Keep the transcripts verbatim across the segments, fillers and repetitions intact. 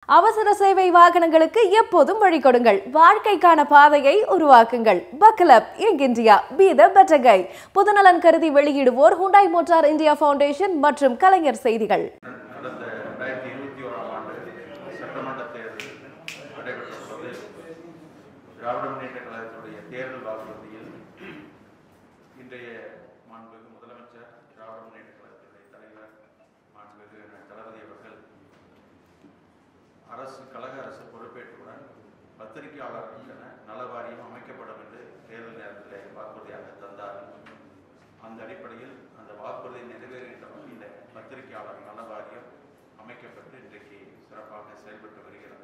அவசர சேவை வாகனங்களுக்கு எப்போதும் வழி கொடுங்கள். வாழ்க்கைக்கான பாதையை உருவாக்குங்கள். Buckle up, Young India, be the better guy. பொதுநலன் கருதி வெளியிடுவோர் ஹுண்டாய் மோட்டார் இந்தியா ஃபவுண்டேஷன் மற்றும் கலைஞர் செய்திகள். கடந்த இரண்டாயிரத்தி இருபத்தி ஓராம் ஆண்டு சட்டமன்ற தேர்தல் நடைபெற்ற போது திராவிட முன்னேற்ற கழகத்துடைய தேர்தல் வாக்குறுதியில் இன்றைய மாண்புமிகு முதலமைச்சர் திராவிட முன்னேற்ற கழகத்துடைய தலைவர் மாண்புமிகு தளபதி அவர்கள் அரசு கழக அரசு பொறுப்பேற்றுடன் பத்திரிகையாளர்களுக்கென நல வாரியம் அமைக்கப்படும் என்று தேர்தல் நேரத்தில் வாக்குறுதியாக தந்தார். அந்த அடிப்படையில் அந்த வாக்குறுதியை நிறைவேறுகின்ற வகையில் பத்திரிகையாளர் நல வாரியம் அமைக்கப்பட்டு இன்றைக்கு சிறப்பாக செயல்பட்டு வருகிறது.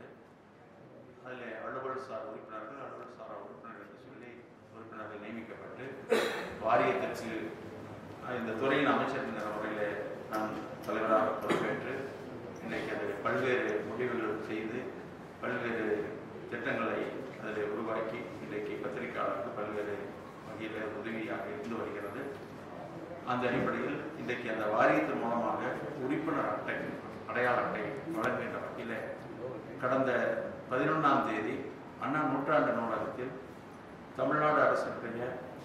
அதில் அலுவல் சார் உறுப்பினர்கள் அலுவல் சாரா உறுப்பினர்கள் என்று சொல்லி உறுப்பினர்கள் நியமிக்கப்பட்டு வாரியத்திற்கு இந்த துறையின் அமைச்சர் என்ற முறையில் நான் தலைவராக பொறுப்பேற்று இன்றைக்கு அது பல்வேறு முடிவுகள் செய்து பல்வேறு திட்டங்களை அதில் உருவாக்கி இன்றைக்கு பத்திரிகையாளருக்கு பல்வேறு வகையில் உதவியாக இருந்து வருகிறது. அந்த அடிப்படையில் இன்றைக்கு அந்த வாரியத்தின் மூலமாக உறுப்பினர் அட்டை அடையாள அட்டை வழங்குகின்ற வகையில் கடந்த பதினொன்றாம் தேதி அண்ணா நூற்றாண்டு நூலகத்தில் தமிழ்நாடு அரசுடைய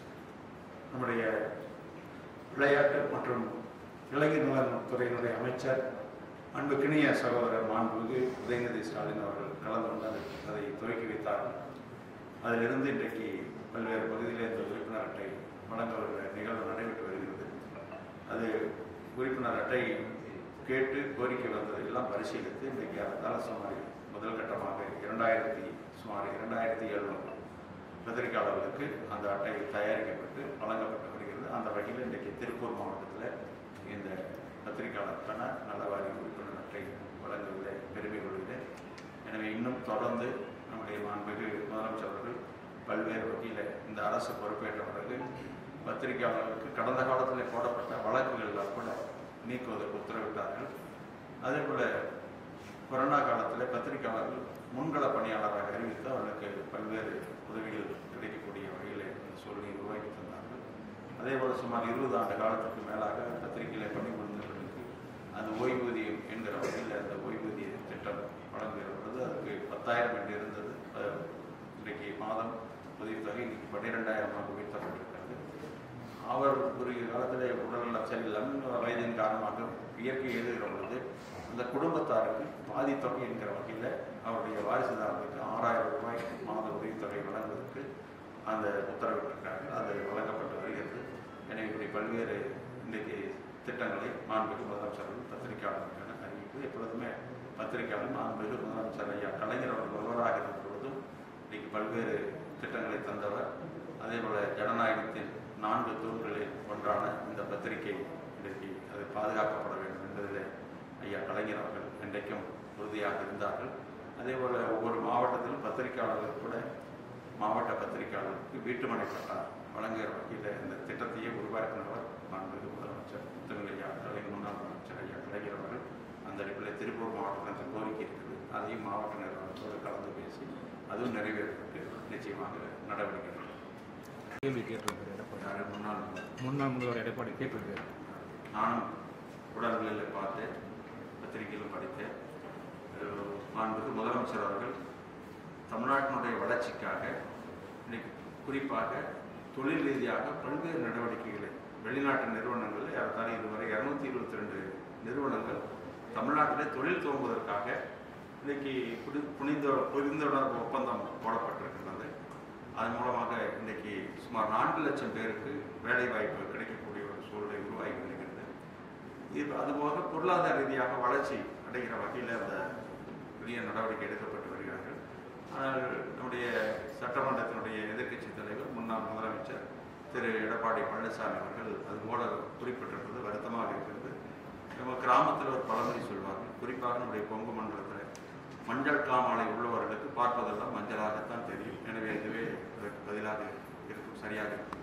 நம்முடைய விளையாட்டு மற்றும் இளைஞர் நலன் துறையினுடைய அமைச்சர் அன்புக்கினிய சகோதரர் மாண்புமிகு உதயநிதி ஸ்டாலின் அவர்கள் கலந்து கொண்டு அதை துவக்கி வைத்தார்கள். அதிலிருந்து இன்றைக்கு பல்வேறு பகுதியில் இந்த உறுப்பினர் அட்டை வழங்க வருகிற நிகழ்வு நடைபெற்று வருகிறது. அது உறுப்பினர் அட்டை கேட்டு கோரிக்கை வந்ததை எல்லாம் பரிசீலித்து இன்றைக்கு அரசால் சுமார் முதல் கட்டமாக இரண்டாயிரத்தி சுமார் இரண்டாயிரத்தி எழுநூறு பத்திரிகையாளர்களுக்கு அந்த அட்டை தயாரிக்கப்பட்டு வழங்கப்பட்டு வருகிறது. அந்த வகையில் இன்றைக்கு திருப்பூர் மாவட்டத்தில் இந்த பத்திரிகையாளருக்கான நலவாரி உறுப்பினர் அட்டை வழங்குவதை பெருமை கொள்கிறேன். எனவே இன்னும் தொடர்ந்து நம்முடைய மாண்புமிகு முதலமைச்சர் அவர்கள் பல்வேறு வகையில் இந்த அரசு பொறுப்பேற்ற பிறகு பத்திரிகையாளர்களுக்கு கடந்த காலத்தில் போடப்பட்ட வழக்குகளில் கூட நீக்குவதற்கு உத்தரவிட்டார்கள். அதே போல கொரோனா காலத்தில் பத்திரிகையாளர்கள் முன்கள பணியாளராக அறிவித்து அவர்களுக்கு பல்வேறு உதவிகள் கிடைக்கக்கூடிய வகையில் சூழ்நிலை உருவாக்கி தந்தார்கள். அதே போல் சுமார் இருபது ஆண்டு காலத்துக்கு மேலாக பத்திரிகையில் பணிபுரிந்தவர்களுக்கு அந்த ஓய்வூதியம் என்கிற வகையில் அந்த ஓய்வூதிய திட்டம் வழங்குகிற பொழுது அதுக்கு பத்தாயிரம் என்று இருந்தது. இன்றைக்கு மாதம் உதவித்தொகை இன்னைக்கு பன்னிரெண்டாயிரமாக உயர்த்தப்பட்டிருக்கிறது. அவர் ஒரு காலத்தில் உடல்நலம் சரியில்லாமல் வயதின் காரணமாக இயற்கை எழுதுகிற பொழுது அந்த குடும்பத்தாருக்கு பாதி தொகை என்கிற வகையில் அவருடைய வாரிசுதாரர்களுக்கு ஆறாயிரம் ரூபாய் மாத உதவித்தொகை வழங்குவதற்கு அந்த உத்தரவிட்டிருக்கிறார்கள். அது வழங்கப்பட்டு வருகிறது. எனவே இப்படி பல்வேறு இன்றைக்கு திட்டங்களை மாண்புமிகு முதலமைச்சர்கள் பத்திரிகையாளர்களுக்கான அறிவிப்பு எப்பொழுதுமே பத்திரிகையாளர் மாண்புமிகு முதலமைச்சர் ஐயா கலைஞர் அவர்கள் ஒருவராக இருந்த பொழுதும் இன்றைக்கு பல்வேறு திட்டங்களை தந்தவர். அதே போல ஜனநாயகத்தின் நான்கு தூண்களில் ஒன்றான இந்த பத்திரிகை இன்றைக்கு அது பாதுகாக்கப்பட வேண்டும் என்பதில் ஐயா கலைஞர் அவர்கள் இன்றைக்கும் உறுதியாக இருந்தார்கள். அதே போல் ஒவ்வொரு மாவட்டத்திலும் பத்திரிகையாளர்கள் கூட மாவட்ட பத்திரிகையாளர்களுக்கு வீட்டுமனை பட்டா வழங்குகிற வகையில் இந்த திட்டத்தையே உருவாக்கினவர் மாண்புமிகு முதலமைச்சர் திருநெல்வேலி கலை முன்னாள் முதலமைச்சர் ஐயா கலைஞர் அவர்கள். அந்த அடிப்படையில் திருப்பூர் மாவட்டத்தில் கோரிக்கை இருக்குது. அதையும் மாவட்ட நிர்வாகத்தோடு கலந்து பேசி அதுவும் நிறைவேற்றப்பட்டு நிச்சயமாக நடவடிக்கை கேள்வி கேட்டிருக்காரு. முன்னாள் முன்னாள் முதல்வர் எடப்பாடி கேட்டிருக்காரு. நானும் உடல்களில் பார்த்தேன், பத்திரிகையிலும் படித்தேன். மாண்புமிகு முதலமைச்சர் அவர்கள் தமிழ்நாட்டினுடைய வளர்ச்சிக்காக இன்னைக்கு குறிப்பாக தொழில் ரீதியாக பல்வேறு நடவடிக்கைகளை வெளிநாட்டு நிறுவனங்கள் ஏறத்தாழ இதுவரை இரநூத்தி இருபத்தி ரெண்டு நிறுவனங்கள் தமிழ்நாட்டிலே தொழில் துவங்குவதற்காக இன்னைக்கு புரி புனித புரிந்துணர்வு ஒப்பந்தம் போடப்பட்டிருக்கின்றது. அதன் மூலமாக இன்றைக்கு சுமார் நான்கு லட்சம் பேருக்கு வேலை வாய்ப்பு கிடைக்கக்கூடிய ஒரு சூழ்நிலை உருவாகி வருகிறது. இது அதுபோக பொருளாதார ரீதியாக வளர்ச்சி அடைகிற வகையில் அந்த பெரிய நடவடிக்கை எடுக்கப்பட்டு வருகிறார்கள். ஆனால் நம்முடைய சட்டமன்றத்தினுடைய எதிர்க்கட்சி தலைவர் முன்னாள் முதலமைச்சர் திரு எடப்பாடி பழனிசாமி அவர்கள் அது போல குறிப்பிட்டிருப்பது வருத்தமாக இருக்கிறது. நம்ம கிராமத்தில் ஒரு பழமொழி சொல்வார்கள், குறிப்பாக நம்முடைய கொங்கு மண்டலத்தில் மஞ்சள் காமாலை உள்ளவர்களுக்கு பார்ப்பதெல்லாம் மஞ்சளாகத்தான் தெரியும். எனவே இதுவே அதற்கு பதிலாக இருக்கும், சரியாக இருக்கும்.